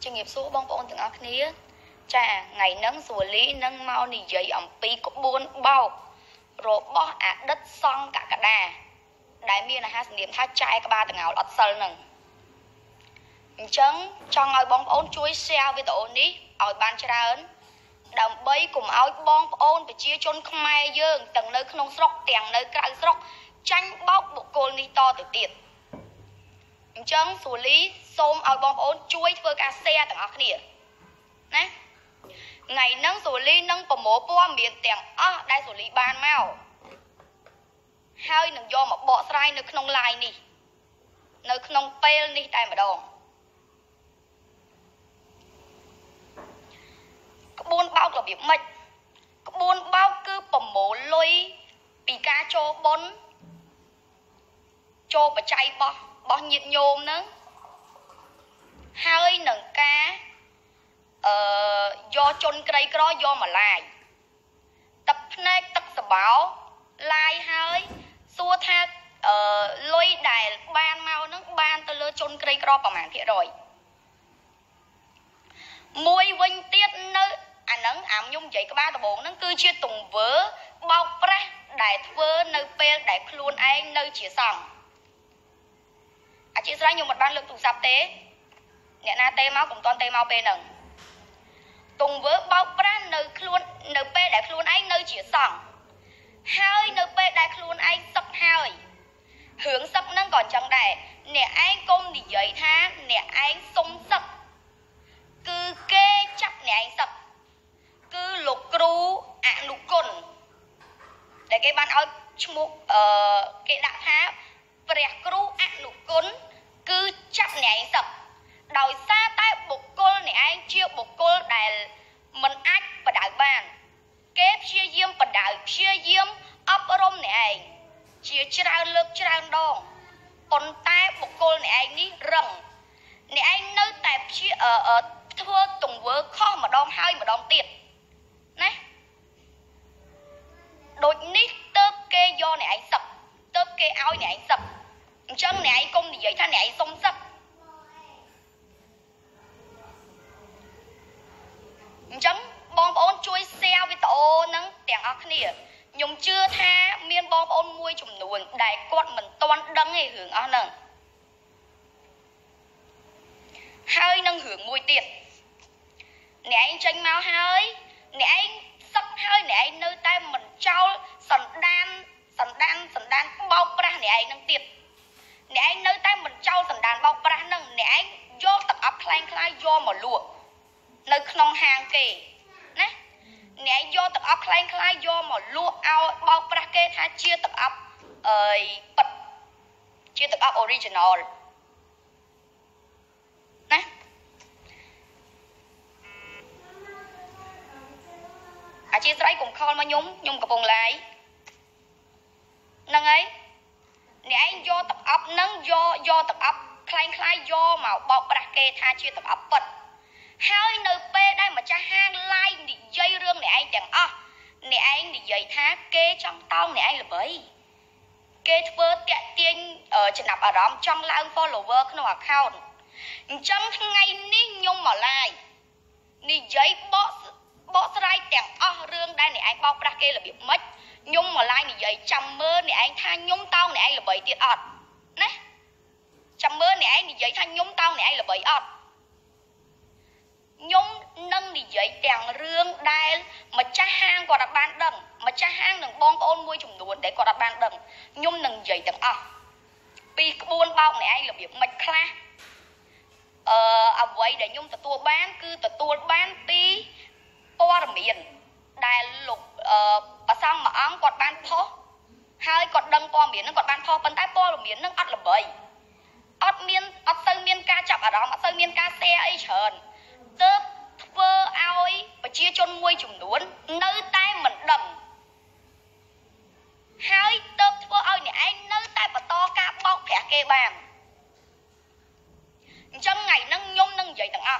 Trường nghiệp số bông bông từng ác ní chà ngày nâng sủa lý nâng mau nì giấy ẩm pi có buôn bao rồi bó đất xong cả đà đại miên là hai niệm tha trai các ba từng áo ọt sân nừng chấn cho ngồi bông ôn chuối xeo với tổ ní ỏi ban cho ra ấn đồng bay cùng áo bông ôn phải chia chôn không ai dương từng nơi không sọc tiền nơi cãi sọc tranh bóc bộ cô ni to từ tiệt chấn xử lý xôm ỏi bông ôn chuối với cả xe từng áo kia nè ngày nâng xử lý nâng của mố bó miền tiền đại xử lý ban mau hơi nâng do một bộ sài nơi không lại nì nơi không pel nì tại mà đồn có buôn bao là việc mệt có buôn bao cứ bầm mố lôi bị cá cho bốn cho và chay bó nhiệt nhôm nữa hơi nâng cá do chôn cây đó do mà lại tập này tập sờ báo lại hơi xua tha lôi đài ban mau nó ban tới lơ chôn cây đó vào mảng kia rồi mùi vinh tiết nơi nắng ảm nhung vậy các ba tờ bốn nó cứ chia tùng vớ bọc ra đại vớ nơi pe đại luôn anh nơi chia sòng chia ra nhiều một ban lực tùng sạp tế nè na tê máu cùng toàn tê máu pe nừng tùng vớ bọc ra nơi luôn nơi pe đại luôn anh nơi chia sòng hơi nơi pe đại luôn anh sập hơi hướng sập nó còn chẳng đại nè anh công thì vậy tha nè anh sung sập cứ kê chắc nè anh sập cứ lục cru lục cồn để cái ban áo chmuk cái đặc há bẹt cru lục cồn cứ chắc nè anh sập đòi xa tay bục cô nè anh chia bục cô đại mình ách và đại bàn kép chia diêm và đại chia diêm ấp rôm nè anh chia trao lực trao đòn còn tay bục cô nè anh ní rừng nè anh nơi tạp chia ở thưa tùng vớ kho mà đong hai mà đong tiệt nè đột nít tớp kê do này anh sập tớp kê áo này anh sập chân này anh công thì vậy tha này anh sống sập chân bom ôn chui xeo với tổ nắng tiền ác nè nhung chưa tha miên bom ôn muôi chùm nuồn đại con mình toan đắng hay hưởng áo nâng hơi nâng hưởng mùi tiệt nè anh tranh mau hơi nè anh sắp hơi nè anh nơi tay mình trao sần đan bọc ra nè anh nâng tiệt nè anh nơi tay mình trao sần đan bọc ra nâng nè anh do tập ấp khlang khai do mà lụa nơi không hàng kề nè nè anh do tập ấp khlang khai do mà lụa ao bọc ra kê tha chia tập ấp bật chia tập ấp original nè chia sẻ cùng call mà nhungกับวงlại nâng ấy nè anh do tập ấp nâng do tập ấp khai do màu bọc ra kê tha chia tập ấp bật hai nơi pe đây mà cha hang lai đi dây rương nè anh chẳng nè anh đi dây tha kê trong tao nè anh là bởi kê thưa kẹt tiên ở trên nạp ở đó trong lang follower nó account trong ngày ní nhung mà lại đi dây bỏ sài tiền rương đây này anh bọc ra kê là bị mất nhung mà lại này vậy chăm mơ này anh tha nhung tao này anh là bảy tiệt ọt nè chăm mơ này anh này vậy tha nhung tao này anh là bảy ọt nhung nâng này vậy tiền rương đây mà cha hang còn đặt ban đằng mà cha hang đừng bong ôn môi chùm đuồn để còn đặt ban đằng nhung nâng vậy tiền pi buôn bao này anh là bị mất kha vậy để nhung tua bán cứ tua bán tí qua miền đại lục bà sang mà ăn còn ban phó hai còn đâm qua miền nó còn ban phó bên tay qua miền nó ăn là bầy ớt sơn miên ca chập ở đó mà sơn miên ca xe ấy trơn tớp vơ ao ấy và chia chôn muôi chùm đuốn nơi tay mình đầm hai tớp vơ ao này anh nơi tay và to ca bóc thẻ kê bàn chân ngày nâng nhung nâng dậy tầng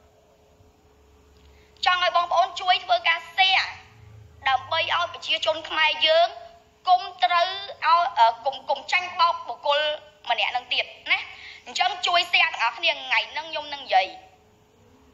cho người bóng ôn chuối với ca xe đầm bay ao bị chia chôn khai dương cùng trứ ao cùng tranh bọc của cô mà nè nâng tiệt nè chân chuối xe tầng áo ngày nâng nhung nâng dậy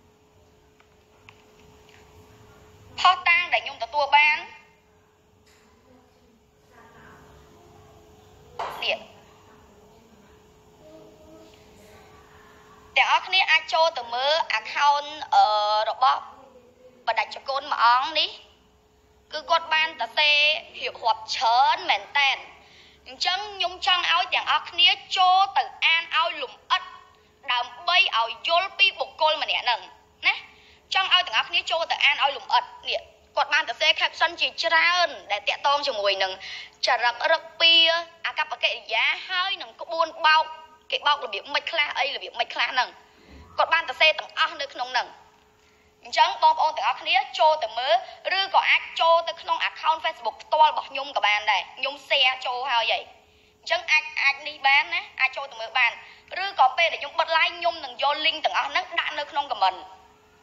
ចូលទៅមើល account របស់បណ្ដាច់ចកូនមួយអង្គនេះគឺគាត់បានតសេរៀបរាប់ច្រើនមែនតើអញ្ចឹងខ្ញុំចង់ឲ្យទាំងអស់គ្នាចូលទៅអានឲ្យលំអិតដើម្បីឲ្យយល់ពីបុគ្គលម្នាក់ហ្នឹងណាចង់ឲ្យទាំងអស់គ្នាចូលទៅអានឲ្យលំអិតនេះគាត់បានតសេ caption ជាច្រើនដែលតាក់ទងជាមួយនឹងចរិតរឹកពីអាកប្បកិរិយាហើយនឹងក្បួនបោកគេបោករបៀបមិនខ្លះអីរបៀបមិនខ្លះហ្នឹងគាត់បានតសេទាំងអស់នៅក្នុងហ្នឹងអញ្ចឹងបងប្អូនទាំងអស់គ្នាចូលទៅមើលឬក៏អាចចូលទៅក្នុង account Facebook ផ្ទាល់របស់ខ្ញុំក៏បានដែរខ្ញុំ share ចូលហើយអញ្ចឹងអាចនេះបានណាអាចចូលទៅមើលបានឬក៏ពេលដែលខ្ញុំបិទ live ខ្ញុំនឹងយក link ទាំងអស់ហ្នឹងដាក់នៅក្នុង comment ឥ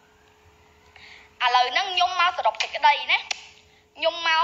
ឡូវហ្នឹងខ្ញុំមកសរុបសេចក្តីណាខ្ញុំមក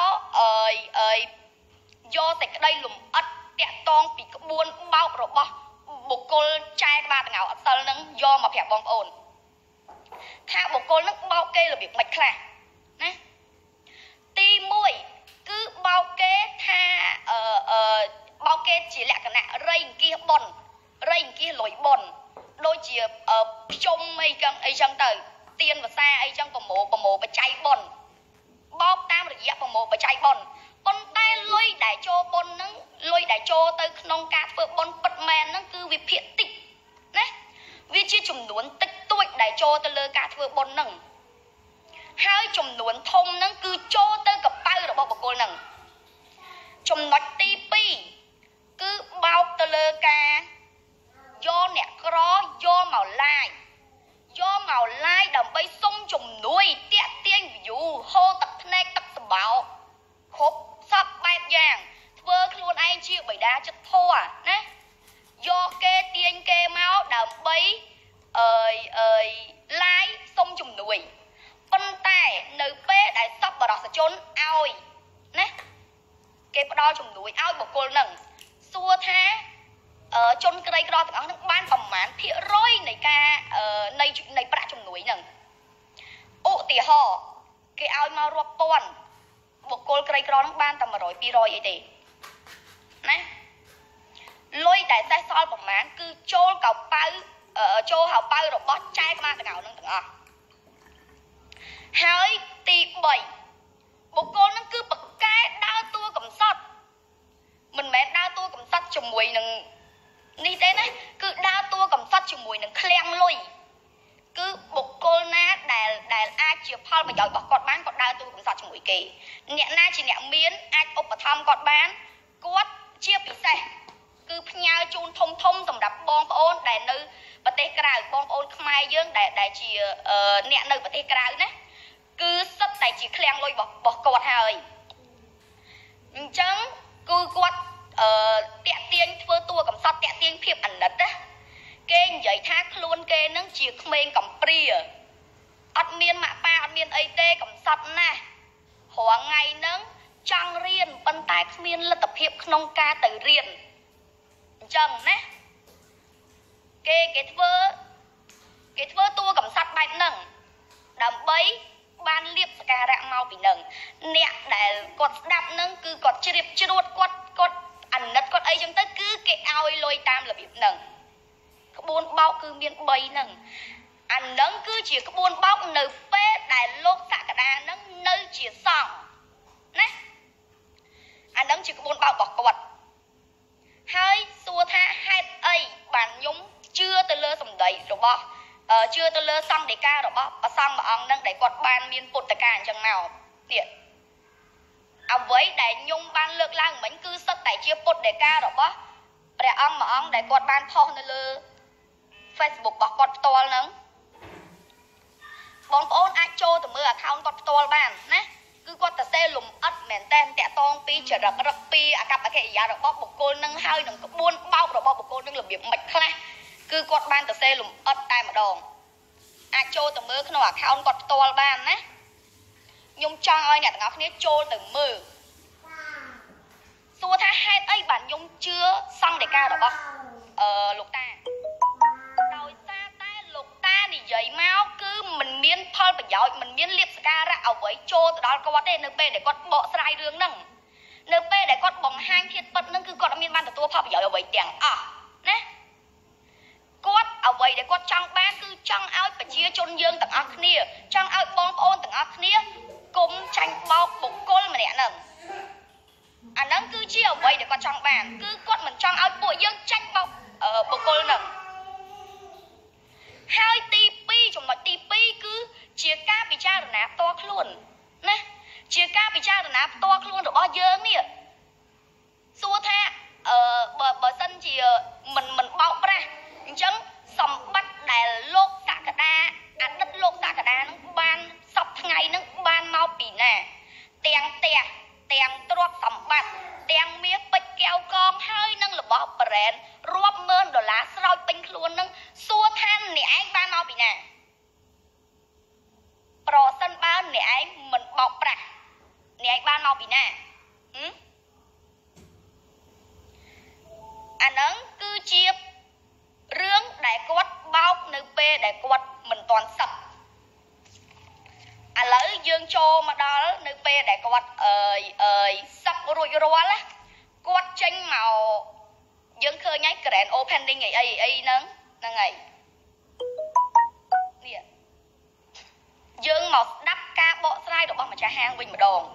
យកសេចក្តីលំអិតតាក់ទងពីក្បួនបោករបស់បុគ្គលចែក្បាលតងៅអត់សិលហ្នឹងយកមកប្រាប់បងប្អូនថាបុគ្គលហ្នឹងបោកគេរបៀបមិនខ្លះណាទី1គឺបោកគេថាបោកគេជាលក្ខណៈរៃអង្គាសប៉ុនរៃអង្គាសលុយប៉ុនដូចជាភ្ជុំអីចឹងទៅទៀនភាសាអីចឹងប្រមូលបច្ច័យប៉ុនបោកតាមរយៈប្រមូលបច្ច័យប៉ុនប៉ុន្តែលុយដែលចូលប៉ុនហ្នឹងលុយដែលចូលទៅក្នុងការធ្វើប៉ុនពិតមែនហ្នឹងគឺវាភាគតិចណាវាជាចំនួនតិចតួចដែលចូលទៅលើការធ្វើប៉ុនហ្នឹងហើយចំនួនធំហ្នឹងគឺចូលទៅកប៉ៅរបស់បុគ្គលហ្នឹងចំណុចទី2គឺបោកទៅលើការយកអ្នកក្រយកមកឡាយដើម្បីសុំជំនួយតាក់ទាញ view ហូរទឹកភ្នែកទឹកសម្បោគ្រប់សពបែបយ៉ាងធ្វើខ្លួនឯងជាបិតាចិត្តធម៌ណាយកគេទាញគេមកដើម្បីឡាយសុំជំនួយប៉ុន្តែនៅពេលដែលសប្បុរសជនឲ្យណាគេផ្ដល់ជំនួយឲ្យបុគ្គលហ្នឹងសួរថាជនក្រីក្រទាំងអស់ហ្នឹងបានប្រមាណភាគរយនៃការនៃប្រាក់ជំនួយហ្នឹងឧទាហរណ៍គេឲ្យមករាប់ពាន់បុគ្គលក្រីក្រហ្នឹងបានតែ100 200អីទេណាលុយដែលសេះសល់ប្រមាណគឺចូលកៅប៉ៅចូលហៅប៉ៅរបស់ចែកមកទាំងហ្នឹងទាំងអស់ហើយទី3បុគ្គលហ្នឹងគឺបកកែដើរតួកំសត់មិនមែនដើរតួកំសត់ជាមួយនឹងនេះទេណាគឺដើរតួកំសត់ជាមួយនឹងឃ្លាំងលុយគឺបុគ្គលណាដែលអាចជាផលប្រយោជន៍របស់គាត់បានគាត់ដើរតួកំសត់ជាមួយគេអ្នកណាជាអ្នកមានអាចឧបត្ថម្ភគាត់បានគាត់ជាពិសេសគឺផ្ញើជូនធំសម្រាប់បងប្អូនដែលនៅប្រទេសក្រៅបងប្អូនខ្មែរយើងដែលជាអ្នកនៅប្រទេសក្រៅណាគឺសិតតែជាឃ្លាំងលុយរបស់គាត់ហើយអញ្ចឹងគឺគាត់តាក់ទាញធ្វើតួកំសត់តាក់ទាញភាពអាណិតណាគេនិយាយថាខ្លួនគេនឹងជាក្មេងកំព្រាអត់មានម៉ាក់ប៉ាអត់មានអីទេកំសត់ណាស់រាល់ថ្ងៃហ្នឹងចង់រៀនប៉ុន្តែគ្មានលទ្ធភាពក្នុងការទៅរៀនអញ្ចឹងណាគេធ្វើតួកំសត់បែបហ្នឹងដើម្បីបានលៀបសការៈមកពីនឹងអ្នកដែលគាត់ស្ដាប់នឹងគឺគាត់ជ្រាបជ្រួតគាត់អាណិតគាត់អីចឹងទៅគឺគេឲ្យលុយតាមរបៀបហ្នឹងក្បួនបោកគឺមាន3ហ្នឹងអាហ្នឹងគឺជាក្បួនបោកនៅពេលដែលលោកសក្តាហ្នឹងនៅជាសង្ឃណាអាហ្នឹងជាក្បួនបោករបស់គាត់ហើយសួរថាហេតុអីបានខ្ញុំជឿទៅលើសម្ដីរបស់ជឿទៅលើសង្ឃដីការបស់ព្រះសង្ឃមួយអង្គហ្នឹងដែលគាត់បានមានពុទ្ធកាអញ្ចឹងមកទៀតអ្វីដែលខ្ញុំបានលើកឡើងមិញគឺសិតតែជាពុទ្ធដីការបស់ព្រះអង្គមួយអង្គដែលគាត់បានផុសនៅលើ Facebook របស់គាត់ផ្ទាល់ហ្នឹងបងប្អូនអាចចូលទៅមើល account គាត់ផ្ទាល់បានណាគឺគាត់ទៅសេលំអិតមែនតើតាក់ទងពីចរិតរឹកពីអាកប្បកិរិយារបស់បុគ្គលនឹងហើយនឹងក្បួនបោករបស់បុគ្គលនឹងរបៀបមិនខ្លះគឺគាត់បានទៅសេលំអិតតែម្ដងអាចចូលទៅមើលក្នុង account គាត់ផ្ទាល់បានណាខ្ញុំចង់ឲ្យអ្នកទាំងអស់គ្នាចូលទៅមើលសួរថាហេតុអីបានខ្ញុំជឿសង្ឃដីការបស់លោកតាដោយសារតែលោកតានិយាយមកគឺមិនមានផលប្រយោជន៍មិនមានលៀបសការៈអ្វីចូលទៅដល់គាត់ទេនៅពេលដែលគាត់បកស្រាយរឿងហ្នឹងនៅពេលដែលគាត់បង្ហាញធាតុពិតហ្នឹងគឺគាត់អត់មានបានទទួលផលប្រយោជន៍អ្វីទាំងអស់ណាគាត់អ្វីដែលគាត់ចង់បានគឺចង់ឲ្យប្រជាជនយើងទាំងអស់គ្នាចង់ឲ្យបងប្អូនទាំងអស់គ្នាគុំចាញ់បោកបុគ្គលម្នាក់ហ្នឹងអាហ្នឹងគឺជាអ្វីដែលគាត់ចង់បានគឺគាត់មិនចង់ឲ្យពួកយើងចាញ់បោកបុគ្គលហ្នឹងហើយទី2ចំណុចទី2គឺជាការពិចារណាផ្ទាល់ខ្លួនណាជាការពិចារណាផ្ទាល់ខ្លួនរបស់យើងនេះសួរថាបើសិនជាមិនបោកប្រាស់អញ្ចឹងសម្បត្តិដែលលោកសក្តាអតីតលោកសក្តានឹងបានសពថ្ងៃនឹងបានមកពីណាទាំងផ្ទះទាំងទ្រព្យសម្បត្តិទាំងមាសពេជ្រកែវកងហើយនឹងរបស់ប្រេនរាប់ម៉ឺនដុល្លារស្រោចពេញខ្លួននឹងសួរថាអ្នកឯងបានមកពីណាប្រសិនបើអ្នកឯងមិនបោកប្រាស់អ្នកឯងបានមកពីណាអាហ្នឹងគឺជារឿងដែលគាត់បោកនៅពេលដែលគាត់មិនទាន់សឹកឥឡូវយើងចូលមកដល់នៅពេលដែលគាត់សឹករួចរាល់គាត់ចេញមកយើងឃើញហើយ grand opening អីហ្នឹងហើយនេះយើងមកស្ដាប់ការបកស្រាយរបស់ម្ចាស់ហាងវិញម្ដង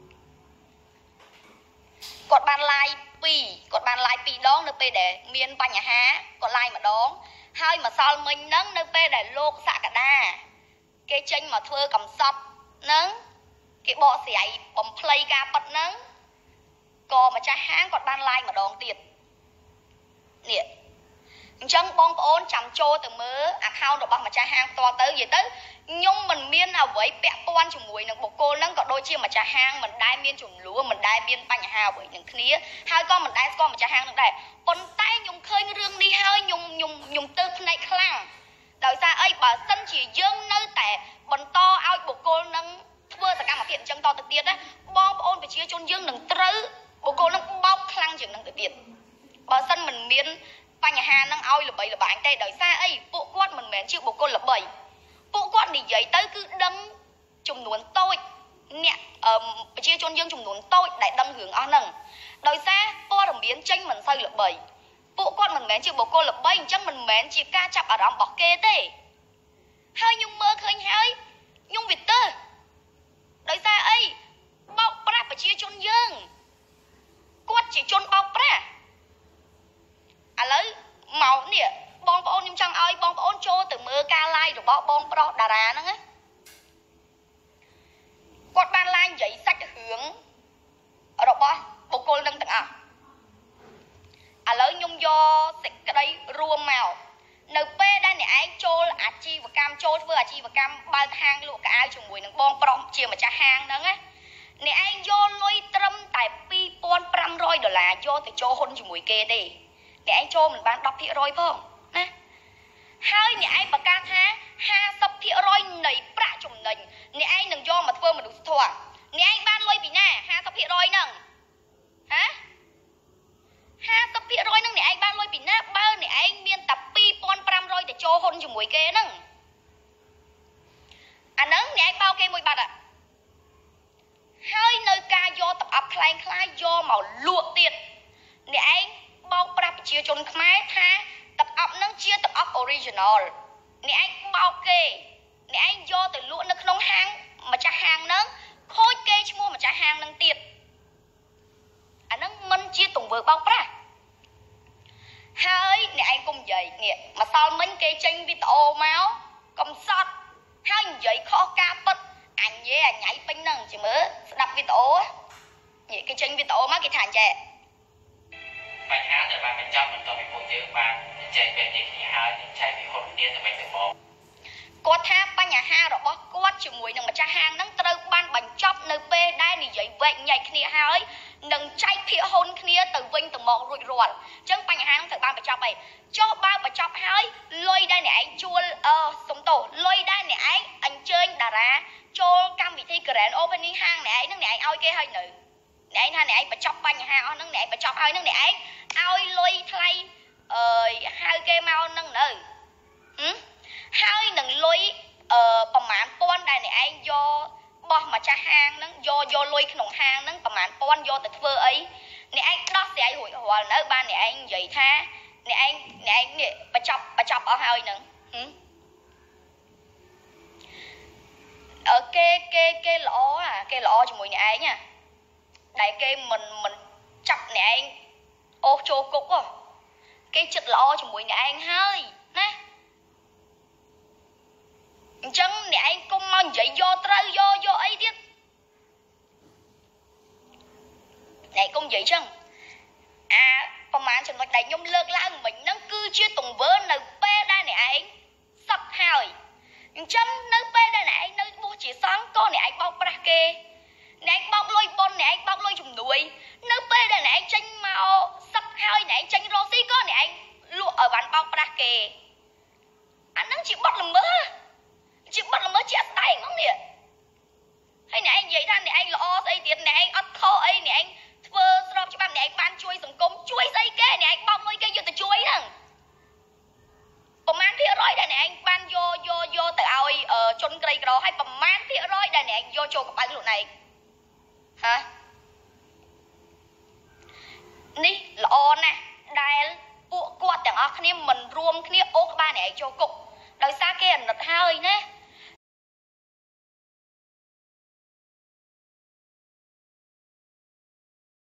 គាត់បាន live 2ដងនៅពេលដែលមានបញ្ហាគាត់ live ម្ដងហើយម្សិលមិញហ្នឹងនៅពេលដែលលោកសក្តាគេចេញមកធ្វើកំសត់ហ្នឹងគេបកស្រាយបំភ្លៃការប៉ັດហ្នឹងក៏ម្ចាស់ហាងគាត់បាន live ម្ដងទៀតនេះអញ្ចឹងបងប្អូនចាំចូលទៅមើល account របស់ម្ចាស់ហាងផ្ទាល់ទៅនិយាយទៅខ្ញុំមិនមានអ្វីពាក់ព័ន្ធជាមួយនឹងបុគ្គលហ្នឹងក៏ដូចជាម្ចាស់ហាងមិនដែលមានចំនួនមិនដែលមានបញ្ហាអ្វីនឹងគ្នាហើយក៏មិនដែលស្គាល់ម្ចាស់ហាងនឹងដែរប៉ុន្តែខ្ញុំឃើញរឿងនេះហើយខ្ញុំទើបភ្នែកខ្លាំងដោយសារអីបើសិនជាយើងនៅតែបន្តឲ្យបុគ្គលហ្នឹងធ្វើសកម្មភាពអញ្ចឹងតទៅទៀតណាបងប្អូនប្រជាជនយើងនឹងត្រូវបុគ្គលហ្នឹងបោកខ្លាំងជាងនឹងទៅទៀតបើសិនមិនមានបញ្ហាហ្នឹងឲ្យល្បីល្បាញទេដោយសារអីពួកគាត់មិនមែនជាបុគ្គលល្បីពួកគាត់និយាយទៅគឺដឹងចំនួនតូចអ្នកប្រជាជនយើងចំនួនតូចដែលដឹងរឿងអស់ហ្នឹងដោយសារព័ត៌មានចេញមិនសូវល្បីពួកគាត់មិនមែនជាបុគ្គលល្បីអញ្ចឹងមិនមែនជាការចាប់អារម្មណ៍របស់គេទេហើយខ្ញុំមើលឃើញហើយខ្ញុំវាទៅដោយសារអីបោកប្រាស់ប្រជាជនយើងគាត់ជាជនបោកប្រាស់ឥឡូវមកនេះបងប្អូនខ្ញុំចង់ឲ្យបងប្អូនចូលទៅមើលការ live របស់បងប្រុសតារាហ្នឹងណាគាត់បាន live និយាយសាច់រឿងរបស់បុគ្គលនឹងទាំងអស់ឥឡូវខ្ញុំយកសេចក្តីរួមមកនៅពេលដែលអ្នកឯងចូលអាជីវកម្មចូលធ្វើអាជីវកម្មបើកហាងលក់កៅអៅជាមួយនឹងបងប្រុសជាម្ចាស់ហាងហ្នឹងណាអ្នកឯងយកលុយត្រឹមតែ$2,500យកទៅចូលហ៊ុនជាមួយគេទេអ្នកឯងចូលមិនបាន10%ផងណាហើយអ្នកឯងប្រកាសថា50%នៃប្រាក់ចំណេញអ្នកឯងនឹងយកមកធ្វើមនុស្សធម៌អ្នកឯងបានលុយពីណា50%ហ្នឹងហ៎50%ហ្នឹងអ្នកឯងបានលុយពីណាបើអ្នកឯងមានតែ$2,500ទៅចូលហ៊ុនជាមួយគេហ្នឹងអាហ្នឹងអ្នកឯងបោកគេមួយបាត់ហើយនៅការយកទឹកអប់ខ្លែងខ្លាយយកមកលក់ទៀតអ្នកឯងបោកប្រាស់ប្រជាជនខ្មែរថាទឹកអប់ហ្នឹងជាទឹកអប់ original អ្នកឯងបោកគេអ្នកឯងយកទៅលក់នៅក្នុងហាងម្ចាស់ហាងហ្នឹងខូចគេឈ្មោះម្ចាស់ហាងហ្នឹងទៀតអាហ្នឹងមិនជាទង្វើបោកប្រាស់ហើយអ្នកឯងកុំនិយាយនេះម្សិលមិញគេចេញវីដេអូមកកំសត់ហើយនិយាយខុសការពិតអញនិយាយអញៃពេញហ្នឹងជិះមើលស្ដាប់វីដេអូនិយាយគេចេញវីដេអូមកគេថាអញ្ចេះបញ្ហាដែលបានបញ្ចប់បន្ទាប់ពីពួកយើងបានចែកពេលនេះគ្នាហើយចែកពីហ៊ុនគ្នាទៅវិញទៅមកគាត់ថាបញ្ហារបស់គាត់ជាមួយនឹងម្ចាស់ហាងហ្នឹងត្រូវបានបញ្ចប់នៅពេលដែលនិយាយវែកញែកគ្នាហើយនឹងចែកភាគហ៊ុនគ្នាទៅវិញទៅមករួចរាល់អញ្ចឹងបញ្ហាហ្នឹងត្រូវបានបញ្ចប់ហើយចុះបើបញ្ចប់ហើយលុយដែលអ្នកឯងជួលសុំទោសលុយដែលអ្នកឯងអញ្ជើញតារាចូលកម្មវិធី grand opening ហាងអ្នកឯងហ្នឹងអ្នកឯងឲ្យគេហើយនៅអ្នកឯងថាអ្នកឯងបញ្ចប់បញ្ហាអស់ហ្នឹងអ្នកឯងបញ្ចប់ហើយហ្នឹងអ្នកឯងឲ្យលុយថ្លៃហៅគេមកហ្នឹងនៅហើយនឹងលុយប្រមាណពាន់ដែលអ្នកឯងយកបោះម្ចាស់ហាងហ្នឹងយកលុយក្នុងហាងហ្នឹងប្រមាណពាន់យកទៅធ្វើអីអ្នកឯងដោះស្រាយរួចរាល់នៅបានអ្នកឯងនិយាយថាអ្នកឯងនេះបញ្ចប់អស់ហើយហ្នឹងគេល្អជាមួយអ្នកឯងណាដែលគេមិនចាប់អ្នកឯងអូសចូលគុកគេចិត្តល្អជាមួយអ្នកឯងហើយណាអញ្ចឹងអ្នកឯងកុំមកនិយាយយកត្រូវយកអីទៀតអ្នកកុំនិយាយចឹងប្រហែលចំណុចដែលខ្ញុំលើកឡើងមិញហ្នឹងគឺជាទង្វើនៅពេលដែលអ្នកឯងសឹកហើយអញ្ចឹងនៅពេលដែលអ្នកឯងនៅបួសជាសង្ឃក៏អ្នកឯងបោកប្រាស់គេអ្នកឯងបោកលុយបុណ្យអ្នកឯងបោកលុយជំនួយនៅពេលដែលអ្នកឯងចេញមកសឹកហើយអ្នកឯងចេញរកស៊ីក៏អ្នកឯងលក់ឲ្យបានបោកប្រាស់គេអាហ្នឹងជាបទល្មើសជាបទល្មើសជាក់ស្ដែងហ្មងនេះហើយអ្នកឯងនិយាយថាអ្នកឯងល្អស្អីទៀតអ្នកឯងអត់ខុសអីអ្នកឯងធ្វើស្របច្បាប់អ្នកឯងបានជួយសង្គមជួយស្អីគេអ្នកឯងបោកលុយគេយកទៅជួយហ្នឹងប្រមាណភាគរយដែលអ្នកឯងបានយកទៅឲ្យជនក្រីក្រហើយប្រមាណភាគរយដែលអ្នកឯងយកចូលកប៉ៅខ្លួនឯងហានេះល្អណាស់ដែលពួកគាត់ទាំងអស់គ្នាមិនរួមគ្នាអូសក្បាលអ្នកឯងចូលគុកដោយសារគេអាណិតហើយណា